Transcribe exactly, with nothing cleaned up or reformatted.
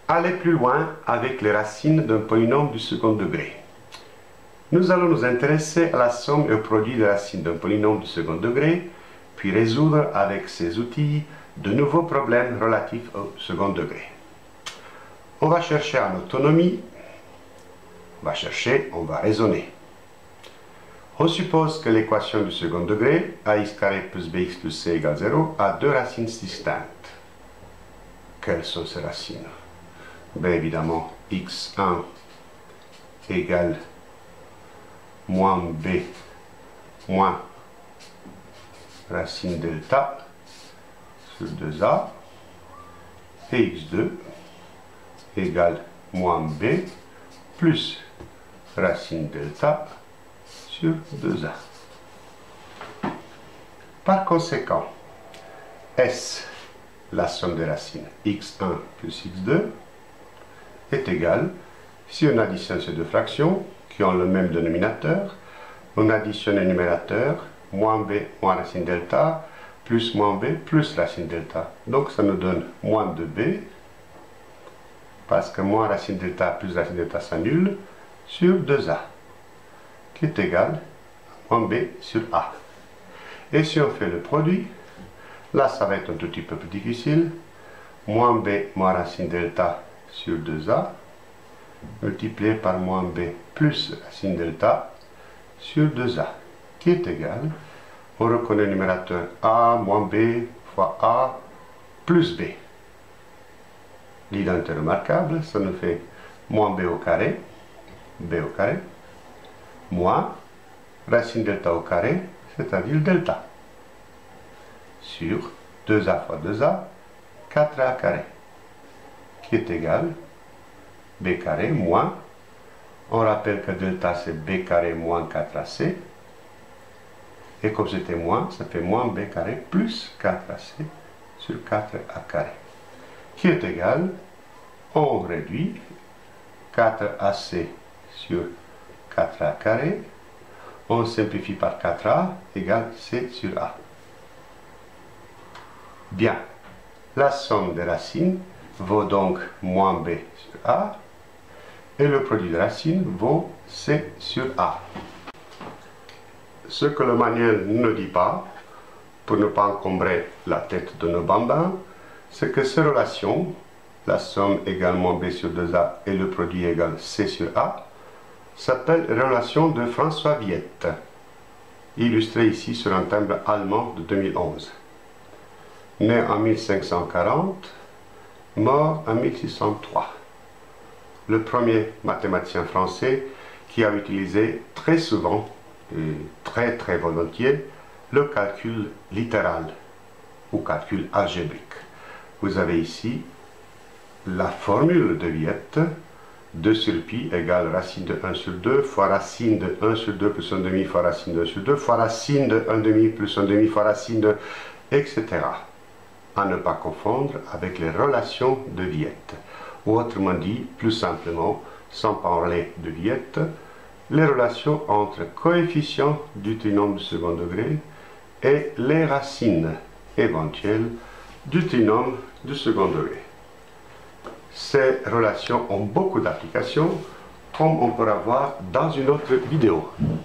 aller plus loin avec les racines d'un polynôme du second degré. Nous allons nous intéresser à la somme et au produit des racines d'un polynôme du second degré, puis résoudre avec ces outils de nouveaux problèmes relatifs au second degré. On va chercher en autonomie, on va chercher, on va raisonner. On suppose que l'équation du second degré, ax carré plus bx plus c égale zéro, a deux racines distinctes. Quelles sont ces racines? Bien évidemment, x un égale moins b moins racine delta sur deux a, et x deux égale moins b plus racine delta sur deux a. Par conséquent, S, la somme des racines x un plus x deux, est égale, si on additionne ces deux fractions qui ont le même dénominateur, on additionne le numérateur, moins b moins racine delta, plus moins b plus racine delta. Donc ça nous donne moins deux b, parce que moins racine delta plus racine delta s'annule, sur deux a, qui est égal à moins b sur a. Et si on fait le produit, là ça va être un tout petit peu plus difficile, moins b moins racine delta sur deux a, multiplié par moins b plus racine delta sur deux a, qui est égal, on reconnaît le numérateur a moins b fois a plus b. L'identité remarquable, ça nous fait moins b au carré, b au carré, moins racine delta au carré, c'est-à-dire delta, sur deux a fois deux a, quatre a carré, qui est égal b carré moins, on rappelle que delta c'est b carré moins quatre a c, et comme c'était moins, ça fait moins b carré plus quatre a c sur quatre a carré, qui est égal, on réduit quatre a c sur quatre a carré, on simplifie par quatre a égale c sur a. Bien, la somme des racines vaut donc moins b sur a, et le produit de racines vaut c sur a. Ce que le manuel ne dit pas, pour ne pas encombrer la tête de nos bambins, c'est que ces relations, la somme égale moins b sur deux a et le produit égale c sur a, s'appellent relation de François Viette, illustrée ici sur un timbre allemand de deux mille onze. Né en mille cinq cent quarante, mort en mille six cent trois. Le premier mathématicien français qui a utilisé très souvent et très très volontiers le calcul littéral ou calcul algébrique. Vous avez ici la formule de Viette, deux sur pi égale racine de un sur deux fois racine de un sur deux plus un demi fois racine de un sur deux fois racine de un demi plus un demi fois racine de, et cetera. À ne pas confondre avec les relations de Viette. Ou autrement dit, plus simplement, sans parler de Viette, les relations entre coefficients du trinôme du second degré et les racines éventuelles du trinôme du second degré. Ces relations ont beaucoup d'applications, comme on pourra voir dans une autre vidéo.